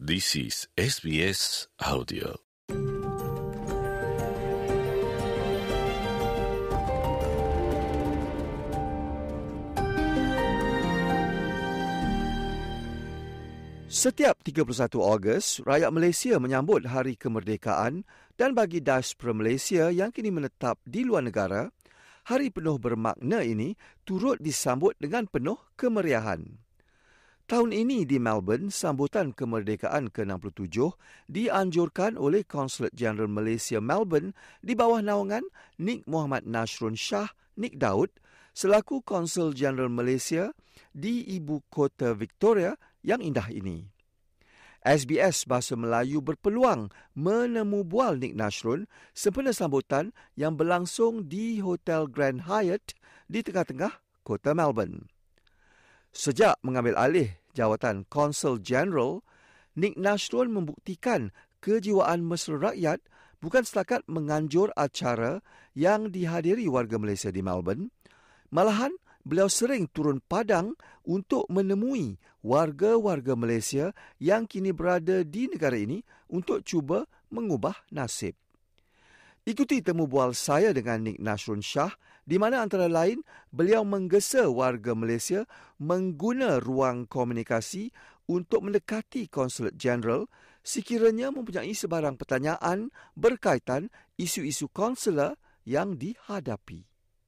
This is SBS Audio. Setiap 31 Ogos, rakyat Malaysia menyambut Hari Kemerdekaan dan bagi diaspora Malaysia yang kini menetap di luar negara, hari penuh bermakna ini turut disambut dengan penuh kemeriahan. Tahun ini di Melbourne, sambutan kemerdekaan ke-67 dianjurkan oleh Konsulat Jeneral Malaysia Melbourne di bawah naungan Nik Muhammad Nasrun Shah Nik Daud selaku Konsul Jeneral Malaysia di Ibu Kota Victoria yang indah ini. SBS Bahasa Melayu berpeluang menemu bual Nik Nasrun sempena sambutan yang berlangsung di Hotel Grand Hyatt di tengah-tengah kota Melbourne. Sejak mengambil alih jawatan Konsul Jeneral, Nik Nasrun membuktikan kejiwaan mesra rakyat bukan setakat menganjur acara yang dihadiri warga Malaysia di Melbourne, malahan beliau sering turun padang untuk menemui warga-warga Malaysia yang kini berada di negara ini untuk cuba mengubah nasib. Ikuti temu bual saya dengan Nik Nasrun Shah di mana antara lain beliau menggesa warga Malaysia mengguna ruang komunikasi untuk mendekati Konsulat Jeneral sekiranya mempunyai sebarang pertanyaan berkaitan isu-isu konsular yang dihadapi.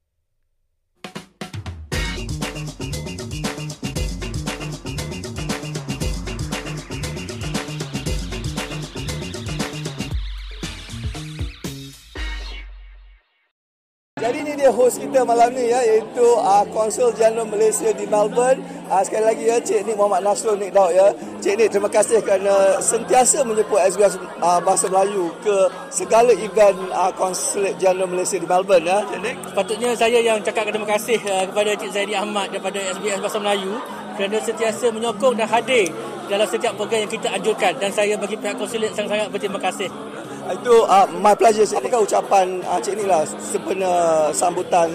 Jadi ini dia host kita malam ni ya, iaitu Konsul Jeneral Malaysia di Melbourne. Sekali lagi ya, Cik Nik Muhammad Nasrun Nik Daud ya. Cik Nik, terima kasih kerana sentiasa menjemput SBS Bahasa Melayu ke segala event Konsulat Jeneral Malaysia di Melbourne ya, Cik Nik. Patutnya saya yang cakap terima kasih kepada Cik Zaidi Ahmad daripada SBS Bahasa Melayu kerana sentiasa menyokong dan hadir dalam setiap program yang kita anjurkan, dan saya bagi pihak konsulat sangat-sangat berterima kasih. Itu my pleasure. Apakah ucapan Cik Nik lah sempena sambutan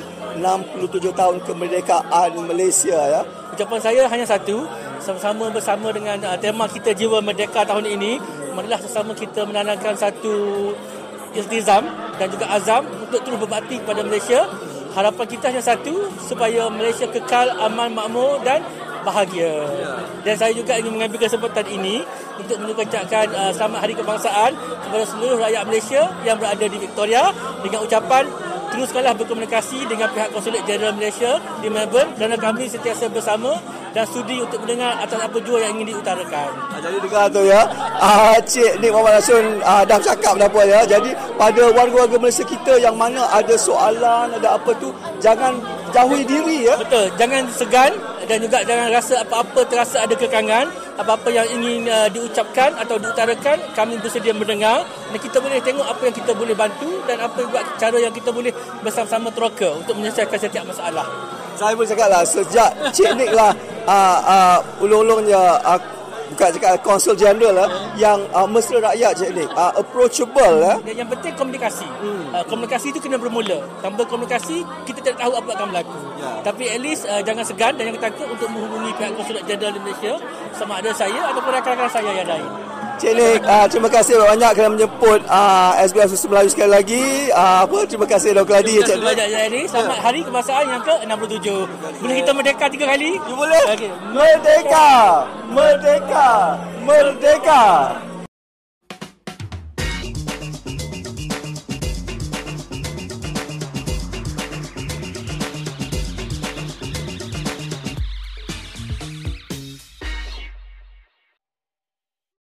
67 tahun kemerdekaan Malaysia ya? Ucapan saya hanya satu, sama-sama bersama dengan tema kita Jiwa Merdeka tahun ini, marilah bersama kita menanamkan satu iltizam dan juga azam untuk terus berbakti kepada Malaysia. Harapan kita hanya satu, supaya Malaysia kekal aman, makmur dan bahagia. Dan saya juga ingin mengambil kesempatan ini untuk mengucapkan selamat Hari Kebangsaan kepada seluruh rakyat Malaysia yang berada di Victoria dengan ucapan teruskanlah berkomunikasi dengan pihak Konsulat Jeneral Malaysia di Melbourne kerana kami sentiasa bersama dan sudi untuk mendengar atas apa jua yang ingin diutarakan. Jadi dengar tu ya, Cik Nik Muhammad Nasrun dah cakap dah apa ya. Jadi pada warga-warga Malaysia kita yang mana ada soalan, ada apa tu, jangan jauhi diri ya. Betul, jangan segan dan juga jangan rasa apa-apa terasa ada kekangan. Apa-apa yang ingin diucapkan atau diutarakan, kami bersedia mendengar dan kita boleh tengok apa yang kita boleh bantu dan apa cara yang kita boleh bersama-sama teroka untuk menyelesaikan setiap masalah. Saya boleh cakap lah, sejak Cik Nik lah ulung-ulungnya bukan cakap Konsul Jeneral lah yang mesra rakyat, Cik Nik, approachable lah. Yang penting komunikasi. Komunikasi itu kena bermula. Tanpa komunikasi kita tidak tahu apa akan berlaku. Tapi at least jangan segan dan jangan takut untuk menghubungi pihak Konsulat Jeneral di Malaysia, sama ada saya ataupun rakan-rakan saya yang lain. Cik Nik, terima kasih banyak kerana menjemput SBS Bahasa Melayu sekali lagi. Terima kasih Dr. Ladi. Terima kasih banyak Zaidi. Selamat Hari Kebangsaan yang ke-67. Boleh kita merdeka 3 kali? Boleh. Okay. Merdeka! Merdeka! Merdeka!